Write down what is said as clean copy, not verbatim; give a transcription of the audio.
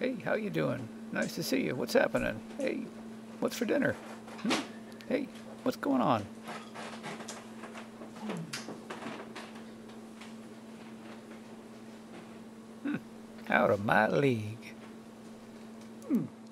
Hey, how you doing? Nice to see you. What's happening? Hey, what's for dinner? Hmm? Hey, what's going on? Out of my league.